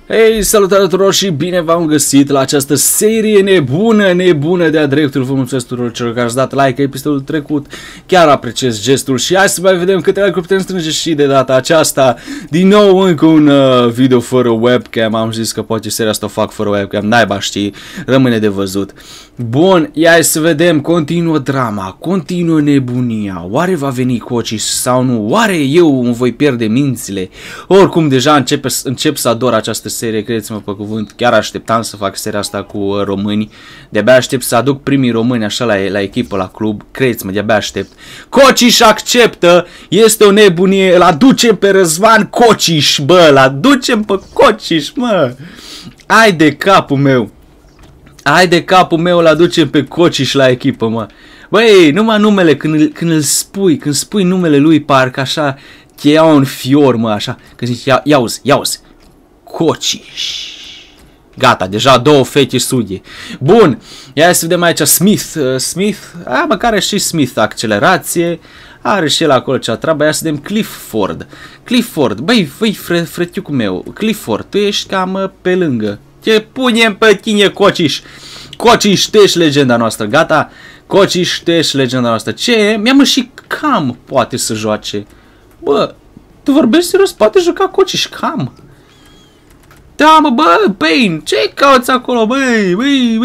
Hei, salutare tuturor și bine v-am găsit la această serie nebună de-a dreptul. Vă mulțumesc tuturor celor care ați dat like episodul trecut, chiar apreciez gestul și hai să mai vedem câte like putem strânge și de data aceasta. Din nou încă un video fără webcam, am zis că poate seria asta o fac fără webcam, naiba știi, rămâne de văzut. Bun, hai să vedem, continuă drama, continuă nebunia, oare va veni Coci sau nu, oare eu îmi voi pierde mințile? Oricum deja încep să ador această serie, credeți-mă pe cuvânt, chiar așteptam să fac seria asta cu români, de-abia aștept să aduc primii români așa la echipă, la club, credeți-mă, de-abia aștept. Cociș acceptă, este o nebunie, îl aducem pe Răzvan Cociș, bă, îl aducem pe Cociș, mă, ai de capul meu. Hai de capul meu, îl aducem pe Cociș la echipă, mă. Băi, numai numele, când spui numele lui, parcă așa, te ia un fior, mă, așa. Când zici, iauzi, Cociș. Gata, deja două fete sudie. Bun, ia să vedem aici Smith, măcar are și Smith accelerație. Are și el acolo cea treabă, ia să vedem Clifford, băi, frătiucul meu, Clifford, tu ești cam pe lângă. Te punem pe tine, Cociș. Cociș, tu ești legenda noastră, gata? Cociș, tu ești legenda noastră. Ce? Mi-am și Cam poate să joace. Bă, tu vorbești serios? Poate juca Cociș Cam. Da, mă, bă, Pain, ce cauți acolo, băi?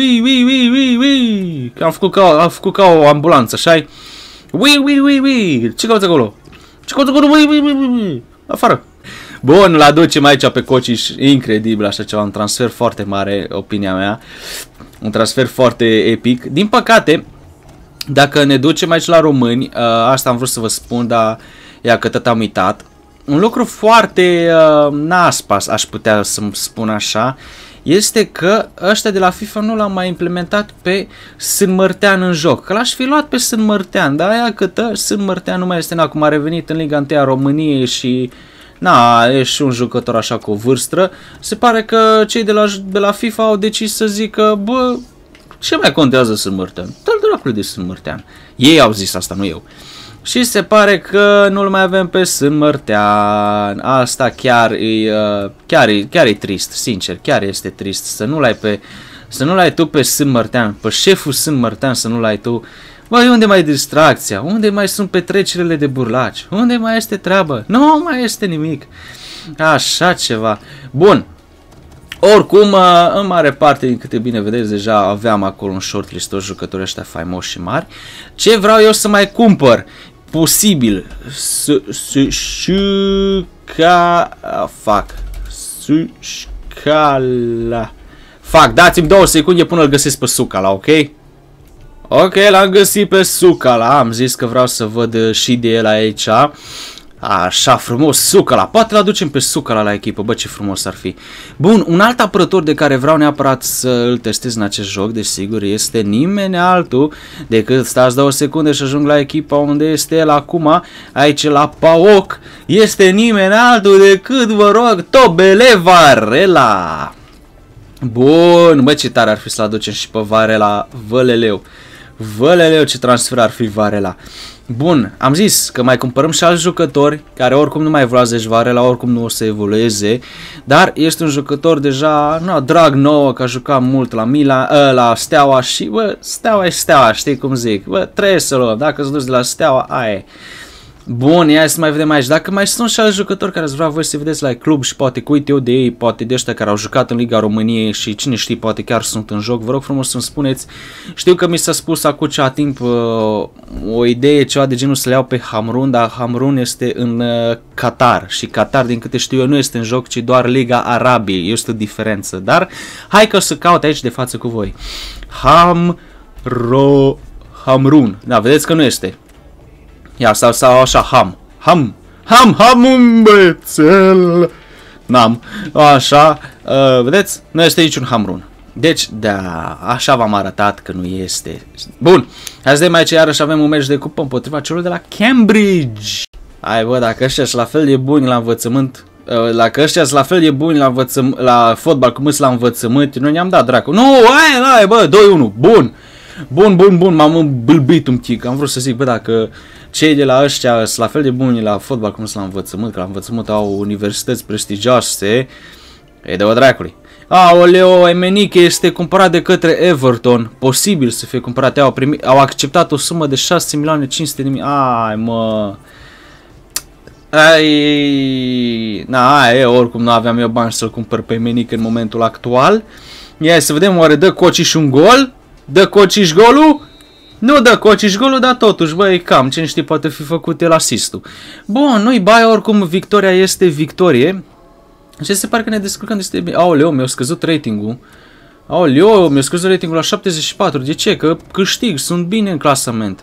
Că am făcut ca o ambulanță, așa-i? Ce cauți acolo? Ce cauți acolo, băi? Afară. Bun, îl aducem aici pe Cociș, incredibil așa ceva, un transfer foarte mare, opinia mea, un transfer foarte epic. Din păcate, dacă ne ducem aici la români, asta am vrut să vă spun, dar ia că tot am uitat, un lucru foarte naspas, aș putea să-mi spun așa, este că ăștia de la FIFA nu l-am mai implementat pe Sân Mărtean în joc. Că l-aș fi luat pe Sân Mărtean, dar aia că Sân Mărtean nu mai este, acum a revenit în Liga 1 a României și... Na, e și un jucător așa cu o vârstă. Se pare că cei de la FIFA au decis să zică, bă, ce mai contează Sân Mărtean? Dă-l dracului de Sân Mărtean. Ei au zis asta, nu eu. Și se pare că nu-l mai avem pe Sân Mărtean. Asta chiar e trist, sincer, chiar este trist. Să nu l-ai tu pe Sân Mărtean, pe șeful Sân Mărtean să nu l-ai tu. Băi, unde mai e distracția? Unde mai sunt petrecerile de burlaci? Unde mai este treabă? Nu mai este nimic. Așa ceva. Bun. Oricum, în mare parte, din câte bine vedeți, deja aveam acolo un shortlist, toți jucătorii ăștia faimoși și mari. Ce vreau eu să mai cumpăr? Posibil. Fac, dați-mi 2 secunde până îl găsesc pe Sucala, ok? Ok, l-am găsit pe Sucala, am zis că vreau să văd și de el aici. Așa frumos, Sucala, poate l-aducem pe Sucala la echipă, bă, ce frumos ar fi. Bun, un alt apărător de care vreau neapărat să îl testez în acest joc, desigur, este nimeni altul decât, stați 2 secunde și ajung la echipa unde este el acum, aici la PAOK, este nimeni altul decât, vă rog, Tobele Varela. Bun, bă, ce tare ar fi să-l aducem și pe Varela, Văleleu, ce transfer ar fi Varela. Bun, am zis că mai cumpărăm și alți jucători care oricum nu mai evoluează, deci Varela oricum nu o să evolueze, dar este un jucător deja, drag nouă, că a jucat mult la la Steaua și, bă, Steaua e Steaua, știi cum zic, bă, trebuie să luăm, dacă s-a dus de la Steaua, aia e. Bun, ia să mai vedem aici, dacă mai sunt și alți jucători care ați vrea voi să vedeți la club și poate că uite eu de ei, poate de ăștia care au jucat în Liga României și cine știe, poate chiar sunt în joc, vă rog frumos să-mi spuneți. Știu că mi s-a spus acum ceva timp o idee, ceva de genul să le iau pe Hamrun, dar Hamrun este în Qatar și Qatar, din câte știu eu, nu este în joc, ci doar Liga Arabiei, este o diferență, dar hai că o să caut aici de față cu voi. Hamrun, da, vedeți că nu este. Ia, sau așa, Ham, băiețel. N-am, așa, vedeți, nu este niciun Hamrun. Deci, da, așa v-am arătat că nu este. Bun, hai să vedem aici, iarăși avem un meci de cupă împotriva celor de la Cambridge. Hai, bă, dacă ăștia sunt la fel de buni la învățământ, dacă ăștia sunt la fel de buni la fotbal cum sunt la învățământ, noi ne-am dat dracu. Nu, hai, bă, 2-1, bun. Bun, m-am îmbâlbit un pic, am vrut să zic, bă, dacă cei de la ăștia sunt la fel de buni la fotbal cum sunt la învățământ, că la învățământ au universități prestigioase, E de o dracului. Aoleo, Emenike este cumpărat de către Everton. Posibil să fie cumpărat. Au acceptat o sumă de 6.500.000. Ai, mă. Oricum nu aveam eu bani să-l cumpăr pe Emenike în momentul actual. Ia să vedem, oare dă Cociș un gol? Dă Cociș golul? Nu dă Cociș golul, dar totuși, băi, cam, cine știe, poate fi făcut el asistul. Bun, nu-i bai, oricum, victoria este victorie. Și se pare că ne descurcăm destul de bine. Aoleo, mi-a scăzut ratingul. Aoleo, mi-a scăzut ratingul la 74. De ce? Că câștig, sunt bine în clasament.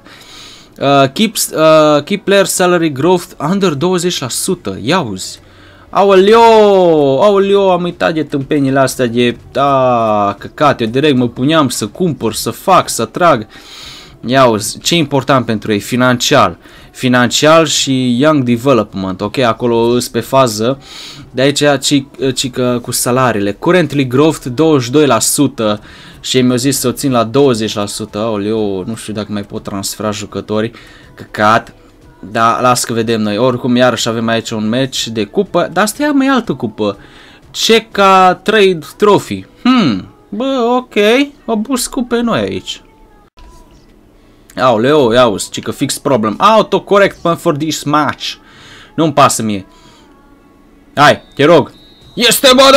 Keep player salary growth under 20%. Iauzi. Aoleo, am uitat de tâmpenile astea de... căcat, eu direct mă puneam să cumpăr, să fac, să trag. Iauzi, ce important pentru ei? Financial și young development, ok? Acolo îs pe fază. De aici cică cu salariile. Currently growth 22% și mi-au zis să o țin la 20%. Aoleo, nu știu dacă mai pot transfera jucători. Căcat. Da, las că vedem noi. Oricum, iarăși avem aici un match de cupă. Dar asta e mai altă cupă. Ceca Trade Trophy. Bă, ok. O bus cupe noi aici. Aoleo, iauzi, cică fix problem. Autocorrect for this match. Nu-mi pasă mie. Hai, te rog. Este, bă,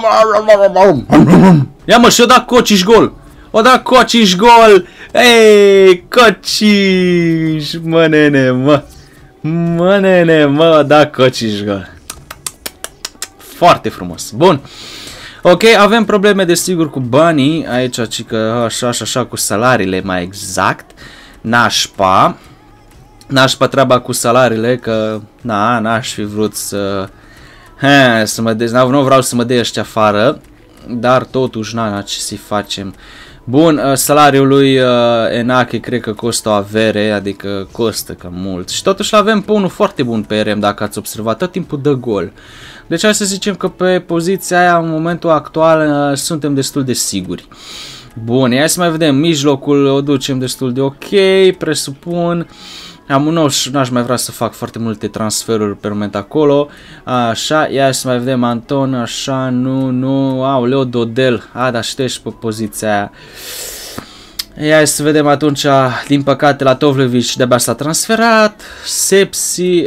da, ia mă, și-o dat Cociș gol. O dat Cociș gol. Ei, Cociș. Mă, nene, mă. Mă, nene, mă, da Cociș gol. Foarte frumos. Bun. Ok, avem probleme desigur cu banii. Aici, cică, așa, cu salariile mai exact. Nașpa treaba cu salariile, că n-aș fi vrut să mă nu vreau să mă dea ăștia afară, dar totuși ce să-i facem. Bun, salariul lui Enache cred că costă o avere, adică costă cam mult. Și totuși l-avem pe unul foarte bun pe RM, dacă ați observat, tot timpul dă gol. Deci hai să zicem că pe poziția aia, în momentul actual, suntem destul de siguri. Bun, hai să mai vedem, mijlocul o ducem destul de ok, presupun. N-aș mai vrea să fac foarte multe transferuri pe moment acolo. Așa, ia să mai vedem Anton, așa, nu, Leo Dodel, dar ștești pe poziția aia. Ia să vedem atunci, din păcate la Tovlevici de-abia s-a transferat. Sepsi,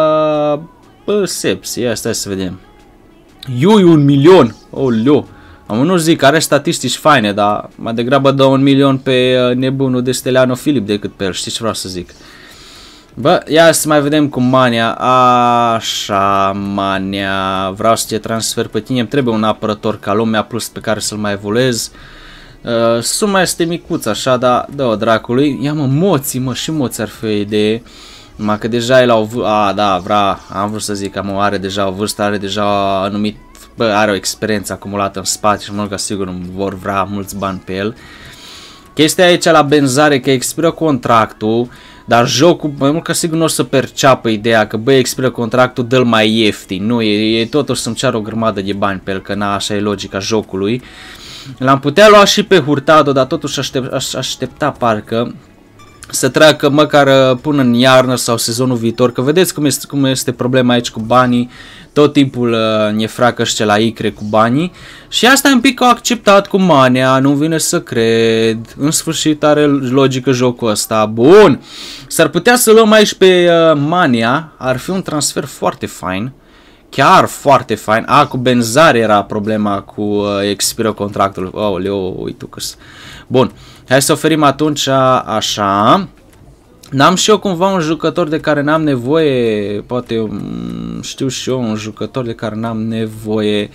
ia stai să vedem. Iui, 1 milion, oleo. Nu zic, are statistici faine, dar mai degrabă dă 1 milion pe nebunul de Steliano Filip decât pe el, știi ce vreau să zic. Bă, ia să mai vedem cu Mania. Așa, Mania, vreau să te transfer pe tine, îmi trebuie un apărător ca lumea plus pe care să-l mai evoluez. Suma este micuță, așa, dar dă-o dracului. Ia mă, Moții, mă, și Moții ar fi o idee. Numai că deja el am vrut să zic că are deja o vârstă, are deja anumit, are o experiență acumulată în spate și mult ca sigur nu vor vrea mulți bani pe el. Chestia aici la Benzare că expiră contractul, dar jocul mai mult ca sigur nu o să perceapă ideea că băi, expiră contractul, dă-l mai ieftin. Nu, e totuși să-mi ceară o grămadă de bani pe el, că așa e logica jocului. L-am putea lua și pe Hurtado, dar totuși aștepta parcă să treacă măcar până în iarnă sau sezonul viitor, că vedeți cum este problema aici cu banii, tot timpul ne fracă ăștia la Icre cu banii și asta e un pic acceptat cu Mania, nu vine să cred, în sfârșit are logică jocul ăsta, bun, s-ar putea să luăm aici pe Mania, ar fi un transfer foarte fain, chiar foarte fain, cu Benzare era problema cu expiră contractul, uite că-s, bun. Hai să oferim atunci așa. N-am și eu cumva un jucător de care n-am nevoie. Poate știu și eu un jucător de care n-am nevoie.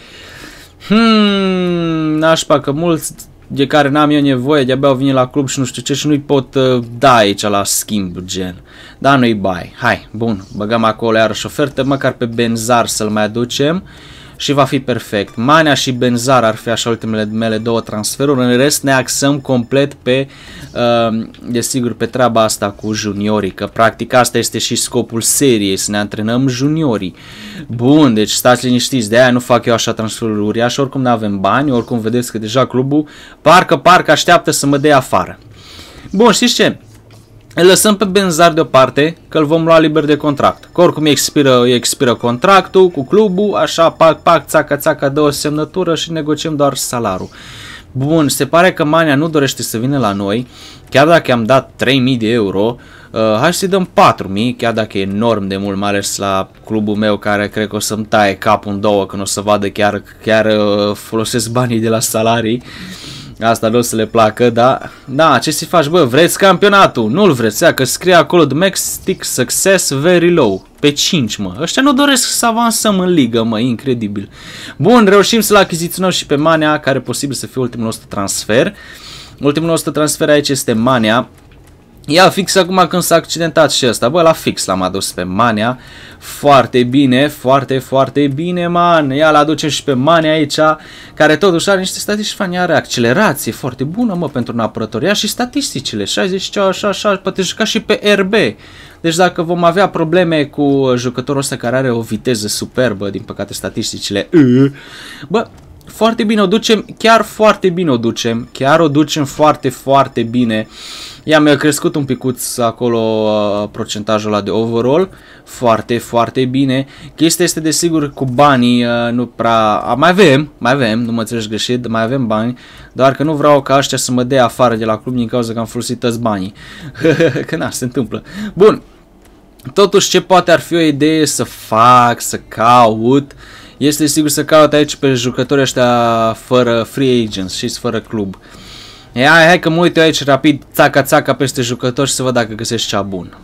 Nașpa că mulți de care n-am eu nevoie de-abia au venit la club și nu știu ce și nu-i pot da aici la schimb gen. Da, nu-i bai. Hai, bun, băgăm acolo iarăși ofertă, măcar pe Benzar să-l mai aducem. Și va fi perfect. Mania și Benzar ar fi așa ultimele mele două transferuri. În rest ne axăm complet pe, desigur, pe treaba asta cu juniorii. Că practic asta este și scopul seriei, să ne antrenăm juniorii. Bun, deci stați liniștiți, de aia nu fac eu așa transferuri uriașe, oricum nu avem bani, oricum vedeți că deja clubul parcă așteaptă să mă dea afară. Bun, știți ce? Îl lăsăm pe Benzar deoparte, că îl vom lua liber de contract. Că oricum expiră contractul cu clubul, așa, pac, țaca, dă o semnătură și negociem doar salarul. Bun, se pare că Mania nu dorește să vină la noi, chiar dacă i-am dat 3.000 de euro, hai să-i dăm 4.000, chiar dacă e enorm de mult, mai ales la clubul meu care cred că o să-mi taie capul în două când o să vadă chiar folosesc banii de la salarii. Asta nu o să le placă, da, ce să faci, bă, vreți campionatul, nu-l vreți, că scrie acolo domestic success very low, pe 5, mă, ăștia nu doresc să avansăm în ligă, mă, incredibil. Bun, reușim să-l achiziționăm și pe Mania, care e posibil să fie ultimul nostru transfer. Ultimul nostru transfer aici este Mania. Ia fix acum când s-a accidentat și ăsta, bă, la fix l-am adus pe Mania. Foarte bine, foarte bine, man. Ia l-aducem și pe Mania aici, care totuși are niște statistici fani, are accelerație foarte bună, mă, pentru un apărător. Ia și statisticile, 60, așa, poate juca și pe RB. Deci dacă vom avea probleme cu jucătorul ăsta care are o viteză superbă, din păcate statisticile, bă, foarte bine o ducem, chiar foarte bine o ducem, chiar o ducem foarte bine. Ia mi-a crescut un picuț acolo procentajul ăla de overall, foarte bine. Chestia este desigur cu banii, nu prea, mai avem, nu mă înțelegi greșit, mai avem bani, doar că nu vreau ca ăștia să mă dea afară de la club din cauza că am folosit toți banii, că na, se întâmplă. Bun, totuși ce poate ar fi o idee să fac, să caut, este sigur să caut aici pe jucătorii ăștia fără free agents și fără club. Hai că mă uit eu aici rapid, țaca peste jucători și să văd dacă găsesc cea bun.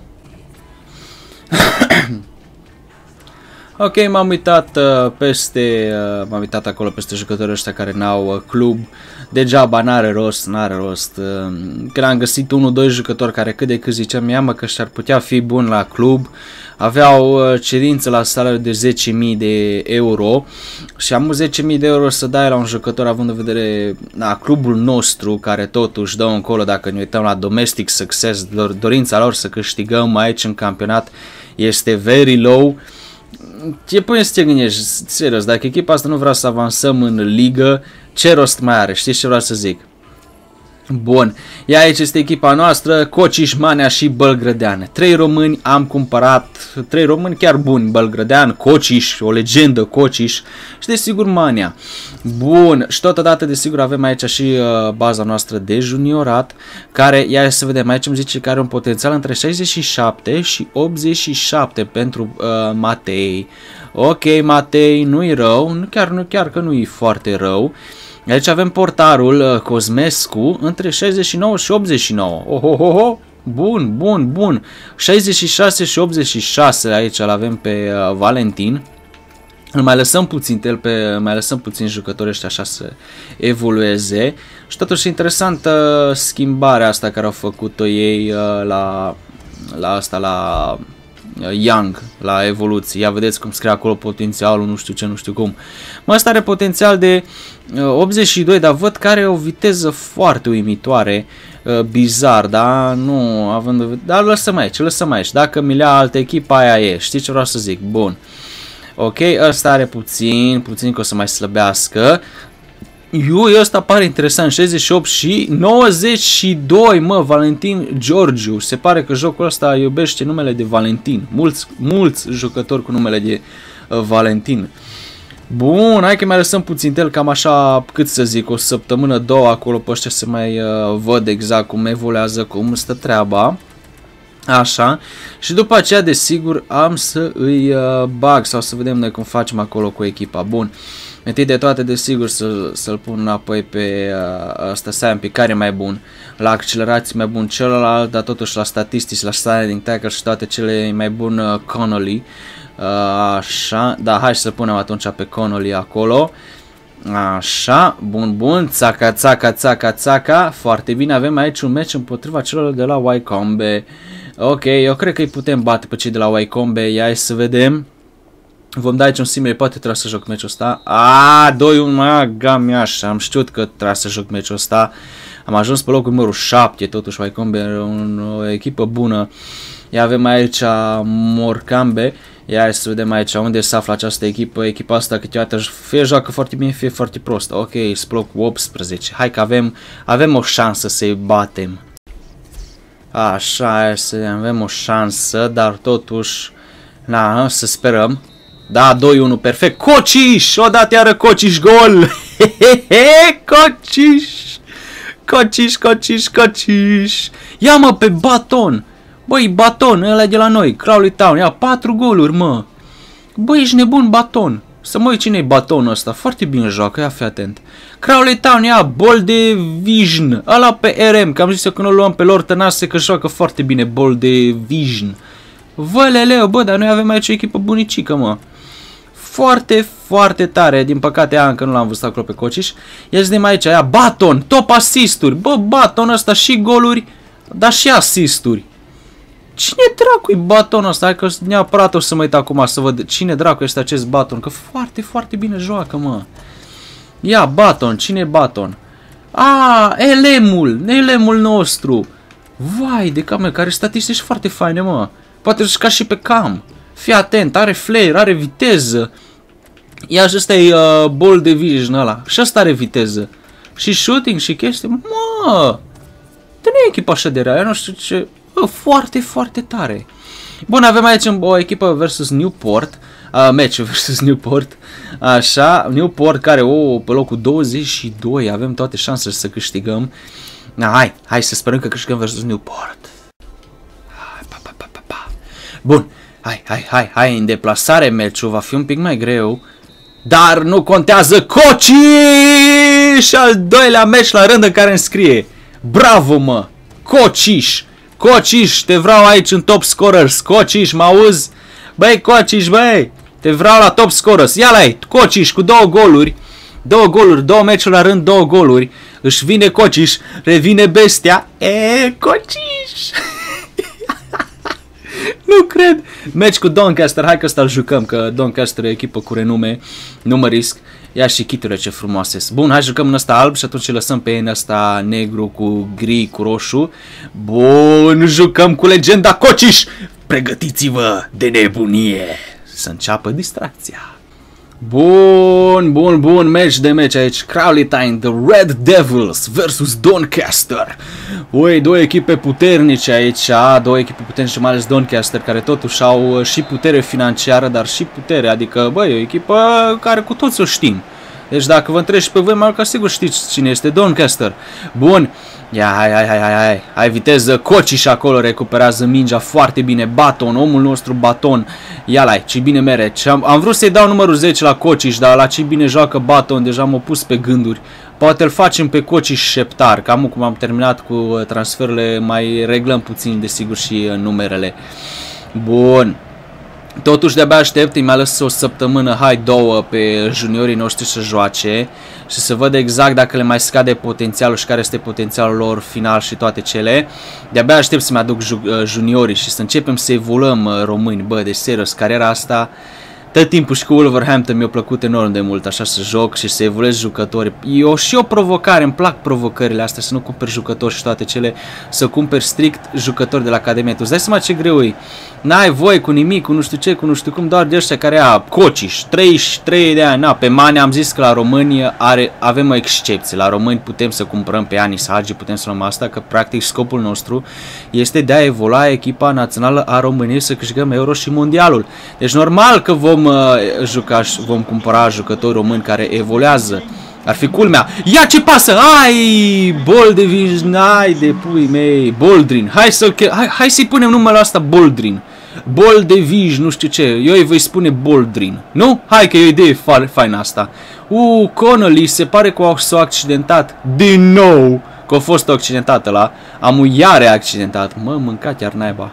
Ok, m-am uitat m-am uitat acolo peste jucătorii ăștia care n-au club. Degeaba, n-are rost. Când am găsit 1-2 jucători care cât de cât ziceam, ia mă că și-ar putea fi bun la club, aveau cerință la salariu de 10.000 de euro și am 10.000 de euro să dai la un jucător având în vedere clubul nostru care totuși dă încolo, dacă ne uităm la domestic success, dorința lor să câștigăm aici în campionat este very low. Ce până să te gândești, serios, dacă echipa asta nu vrea să avansăm în ligă, ce rost mai are? Știți ce vreau să zic? Bun, ia aici este echipa noastră, Cociș, Mania și Bălgrădean. 3 români am cumpărat, 3 români chiar buni, Bălgrădean, Cociș, o legendă Cociș și desigur Mania. Bun, și totodată desigur avem aici și baza noastră de juniorat, care, ia să vedem, aici îmi zice că are un potențial între 67 și 87 pentru Matei. Ok, Matei, nu-i rău, chiar că nu-i foarte rău. Aici avem portarul Cosmescu între 69 și 89. Ohohoho! Bun. 66 și 86 aici îl avem pe Valentin. Îl mai lăsăm puțin jucătorii ăștia așa să evolueze. Și totuși interesantă schimbarea asta care au făcut-o ei la Young, la evoluție. Ia vedeți cum scrie acolo potențialul, nu știu cum. Mă, ăsta are potențial de 82, dar văd că are o viteză foarte uimitoare, bizar, da? Nu, dar lăsăm aici. Dacă mi lea altă echipă, aia e. Știi ce vreau să zic? Bun. Ok, ăsta are puțin că o să mai slăbească. Ăsta pare interesant, 68 și 92, mă, Valentin Georgiu. Se pare că jocul ăsta iubește numele de Valentin. Mulți jucători cu numele de Valentin. Bun, hai că mai lăsăm puțin el, cam așa, cât să zic, o săptămână, două acolo pe ăștia să mai văd exact cum evoluează, cum stă treaba. Așa, și după aceea desigur am să îi bag sau să vedem noi cum facem acolo cu echipa. Bun, întâi de toate desigur să-l pun înapoi pe ăsta, să ai un pic care e mai bun, la accelerații mai bun celălalt, dar totuși la statistici, la sliding tackle și toate cele mai bun Connolly. Așa, da, hai să punem atunci pe Connolly acolo. Așa, bun, țaca, foarte bine, avem aici un meci împotriva celor de la Wycombe. Ok, eu cred că îi putem bate pe cei de la Wycombe, ia să vedem. Vom da aici un simile, poate trebuie să joc meciul ăsta. 2-1, gamiaș, am știut că trebuie să joc meciul ăsta. Am ajuns pe locul numărul 7, totuși Wycombe e o echipă bună. Ia avem aici Morecambe. Ia să vedem aici unde se află această echipă. Echipa asta câteodată fie joacă foarte bine, fie foarte prost. Ok, sploc 18. Hai că avem o șansă să-i batem. Așa, să avem o șansă, dar totuși, na, să sperăm. Da, 2-1, perfect. Cociș! Odată iară Cociș gol! Cociș! Cociș, Cociș, Cociș! Ia mă pe Baton! Băi, Baton, ăla de la noi, Crawley Town, ia 4 goluri, mă! Băi, ești nebun, Baton! Să mă uit cine-i Batonul ăsta, foarte bine joacă, ia fi atent. Crawley Town, ia, Ball de Vision, ăla pe RM, că am zis eu că nu luăm pe lor tănase că joacă foarte bine Ball de Vision. Văleleu, bă, dar noi avem aici o echipă bunicică, mă. Foarte, foarte tare, din păcate încă nu l-am văzut acolo pe Cociș. Ia zi aici, ia, Baton, top asisturi, bă, Baton ăsta și goluri, dar și asisturi. Cine dracu-i Batonul ăsta? Hai că neapărat o să mă uit acum să văd cine dracu este acest Baton, că foarte, foarte bine joacă, mă. Ia, Baton, cine e Baton? A, Elemul nostru. Vai de cam, care statistici foarte faine, mă. Poate juca și pe cam. Fii atent, are flare, are viteză. Ia, și ăsta e Ball de Vision ăla. Și ăsta are viteză. Și shooting și chestii. Mă! De nu e echipa așa de rea, eu nu știu ce... Foarte, foarte tare. Bun, avem aici o echipă versus Newport. Match versus Newport. Așa, Newport care, pe locul 22, avem toate șansele să câștigăm. Hai să sperăm că câștigăm versus Newport. Bun, hai, în deplasare meciul va fi un pic mai greu. Dar nu contează, Cociș! Al doilea meci la rând în care îmi scrie. Bravo, mă! Cociș! Cociș, te vreau aici în top scorers. Cociș, mă auzi? Băi, Cociș, băi! Te vreau la top scorers. Ia la ei, Cociș cu 2 goluri. 2 meciuri la rând, 2 goluri. Își vine Cociș, revine bestia. Cociș! Nu cred. Meci cu Doncaster, hai că ăsta îl jucăm, că Doncaster e o echipă cu renume. Nu mă risc. Ia și chiturile ce frumoase. Bun, hai jucăm în ăsta alb și atunci lăsăm pe în ăsta negru cu gri, cu roșu. Bun, jucăm cu legenda Cociș. Pregătiți-vă de nebunie. Să înceapă distracția. Bun, meci aici. Crawley Town, The Red Devils versus Doncaster. Ui, 2 echipe puternice aici, 2 echipe puternice, mai ales Doncaster, care totuși au și putere financiară, dar și putere, adică, băi, o echipă care cu toți o știm. Deci dacă vă întrebi pe voi, mai ca sigur știți cine este Doncaster. Bun, ia, hai viteză, Cociș acolo recuperează mingea foarte bine, Baton, omul nostru Baton, ia-l ai, ce bine mere. Am vrut să-i dau numărul 10 la Cociș, dar la ce bine joacă Baton, deja m-a pus pe gânduri. Poate îl facem pe Cociș șeptar, cam cum am terminat cu transferurile, mai reglăm puțin desigur și numerele. Bun. Totuși de-abia aștept, îi mai lăs o săptămână, hai 2 pe juniorii noștri să joace și să văd exact dacă le mai scade potențialul și care este potențialul lor final și toate cele. De-abia aștept să-mi aduc juniorii și să începem să evoluăm români. Bă, deci serios, cariera asta, tot timpul și cu Wolverhampton mi-a plăcut enorm de mult așa să joc și să evoluez jucători. E și o provocare, îmi plac provocările astea, să nu cumperi jucători și toate cele, să cumperi strict jucători de la Academie. Tu îți dai seama ce greu e? N-ai voie cu nimic, cu nu știu ce, cu nu știu cum, doar de ăștia care Cociș, 33 de ani, pe Mane am zis că la români avem o excepție, la români putem să cumpărăm pe Anis Hagi, putem să luăm asta, că practic scopul nostru este de a evolua echipa națională a României să câștigăm Euro și Mondialul. Deci normal că vom cumpăra jucători români care evoluează. Ar fi culmea. Ia ce pasă! Ai! Ball de Vision, ai de pui mei. Boldrin. Hai să-i punem numele ăsta Boldrin. Ball de Vision, nu știu ce. Eu îi voi spune Boldrin. Nu? Hai că e o idee faină asta. Connolly se pare că s-a accidentat. Din nou! Că a fost accidentat ăla. Iar accidentat. Mă, mânca chiar naiba.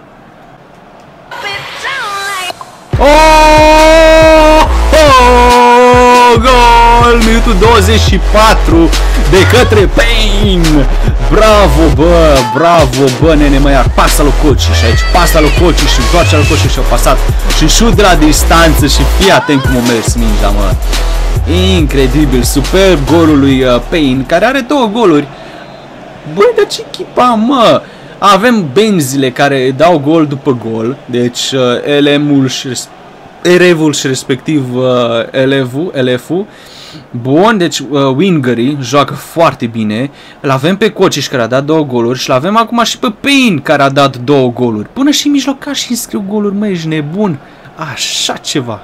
Gol! Minutul 24 de către Payne. Bravo, bă, nene, mă, iar pasa lui Cociș aici, pasa lui Cociș și întoarcerea lui Cociș și-a pasat și șut de la distanță și fii atent cum a mers mingea, mă. Incredibil, superb golul lui Payne, care are 2 goluri. Băi, dar ce echipa, mă! Avem benzile care dau gol după gol, deci Erevul și respectiv Elefu. Bun, deci Wingery joacă foarte bine. Îl avem pe Cociș care a dat 2 goluri și l-avem acum și pe Payne care a dat 2 goluri. Până și mijlocașii înscriu goluri, măi, ești nebun. Așa ceva.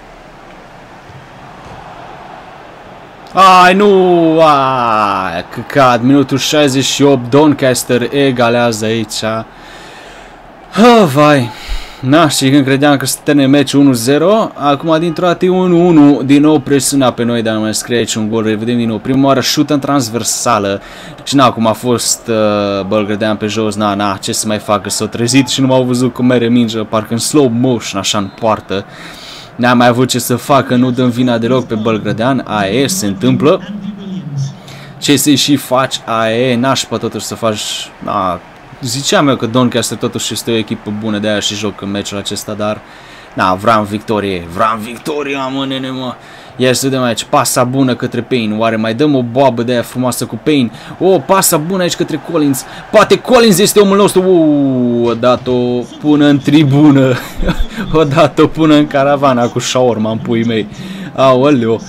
Ai, nu! Ai, căcat, minutul 68, Doncaster egalează aici. Oh, vai. Na, și când credeam că se termine meciul 1-0, acum dintr-o dată e 1-1, din nou presiunea pe noi, dar nu mai scrie aici un gol, revedem din nou, prima oară șută în transversală, și na, cum a fost Bălgrădean pe jos, na, ce să mai facă, s-o trezit și nu m-au văzut cum mere mingea, parcă în slow motion, așa în poartă, n-am mai avut ce să facă, nu dăm vina deloc pe Bălgrădean, aia e, se întâmplă, ce să-i și faci, aia e, nașpa totuși să faci, na, ziceam eu că Doncaster totuși este o echipă bună, de aia și joc în meciul acesta, dar na, vreau victorie, mă, nene, mă. Ia să vedem aici, pasa bună către Payne, oare mai dăm o boabă de aia frumoasă cu Payne? O, pasa bună aici către Collins, poate Collins este omul nostru, o dat-o până în tribună, o dat-o până în caravana cu shawarma în puii mei, aoleo.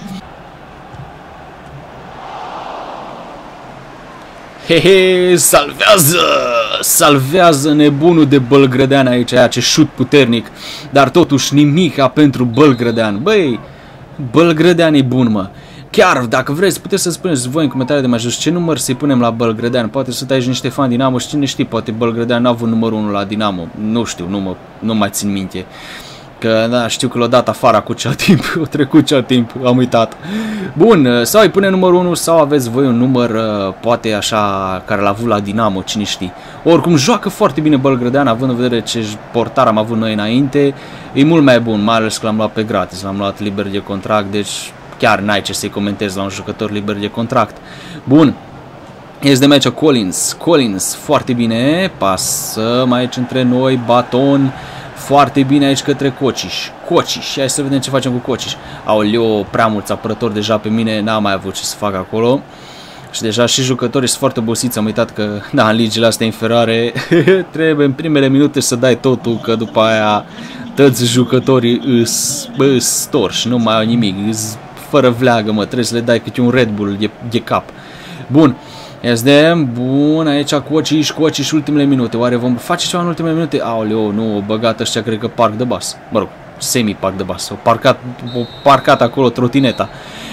Hehe, salvează nebunul de Bălgrădean aici, aia ce șut puternic, dar totuși nimica pentru Bălgrădean. Băi, Bălgrădean e bun, mă. Chiar, dacă vreți, puteți să spuneți voi în comentarii de mai jos ce număr să-i punem la Bălgrădean. Poate sunt aici niște fani Dinamo și cine știe, poate Bălgrădean n-a avut numărul 1 la Dinamo. Nu știu, nu mai țin minte. Că, da, știu că l-a dat afară cu cel timp, a trecut cel timp, am uitat. Bun, sau îi pune numărul 1 sau aveți voi un număr, poate așa, care l-a avut la Dinamo, cine știe. Oricum, joacă foarte bine Bălgrădean, având în vedere ce portar am avut noi înainte, e mult mai bun, mai ales că l-am luat pe gratis, l-am luat liber de contract, deci chiar n-ai ce să-i comentezi la un jucător liber de contract. Bun. Este de meciul Collins, foarte bine, pasă mai aici între noi, baton, foarte bine aici către Cociș, hai să vedem ce facem cu Cociș. Aoleo, prea mulți apărători deja pe mine, n-am mai avut ce să fac acolo. Și deja și jucătorii sunt foarte obosiți, am uitat că, da, în ligile astea inferioare trebuie în primele minute să dai totul, că după aia toți jucătorii îs storși, nu mai au nimic, fără vleagă, mă, trebuie să le dai câte un Red Bull de cap. Bun. SDM, bun, aici Cociș, ultimele minute, oare vom face ceva în ultimele minute? Aoleo, nu, o băgat ăștia, cred că parc de bas, mă rog, semi-parc de bas, o parcat acolo trotineta.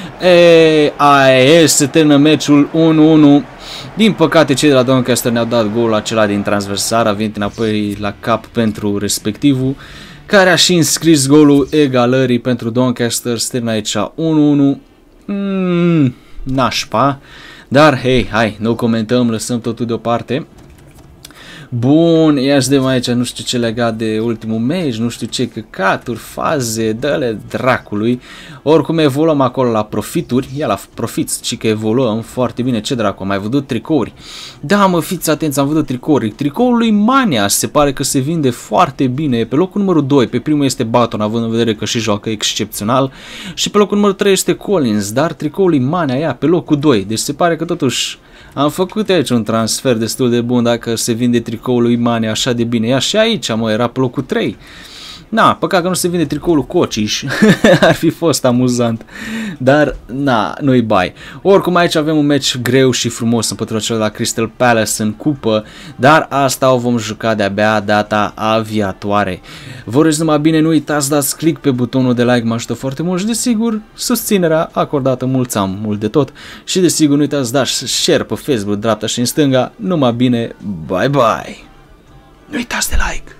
Se termină meciul 1-1, din păcate cei de la Doncaster ne-au dat golul acela din transversar, a venit înapoi la cap pentru respectivul, care a și înscris golul egalării pentru Doncaster, se termină aici 1-1, nașpa. Dar, hei, hai, nu comentăm, lăsăm totul deoparte. Bun, ia să vedem aici, nu știu ce legat de ultimul meci, nu știu ce căcaturi, faze, dă-le dracului. Oricum evoluăm acolo la profituri, ia la profits, ci că evoluăm foarte bine, ce dracu, am mai văzut tricouri. Da, mă, fiți atenți, am văzut tricouri. Tricoul lui Mania se pare că se vinde foarte bine, pe locul numărul 2, pe primul este Baton, având în vedere că și joacă excepțional, și pe locul numărul 3 este Collins, dar tricoul lui Mania, ia, pe locul 2, deci se pare că totuși am făcut aici un transfer destul de bun dacă se vinde tricoul lui Mania așa de bine. Ia și aici, mă, era pe locul 3. Na, păcat că nu se vinde tricoul lui Cociș. Ar fi fost amuzant. Dar, na, nu-i bai. Oricum aici avem un meci greu și frumos împotriva celor la Crystal Palace în cupă, dar asta o vom juca de-abia data viitoare. Vă urez numai bine, nu uitați, dați click pe butonul de like, mă ajută foarte mult și desigur susținerea acordată mult de tot. Și desigur nu uitați, dați share pe Facebook, dreapta și în stânga. Numai bine, bye bye! Nu uitați de like!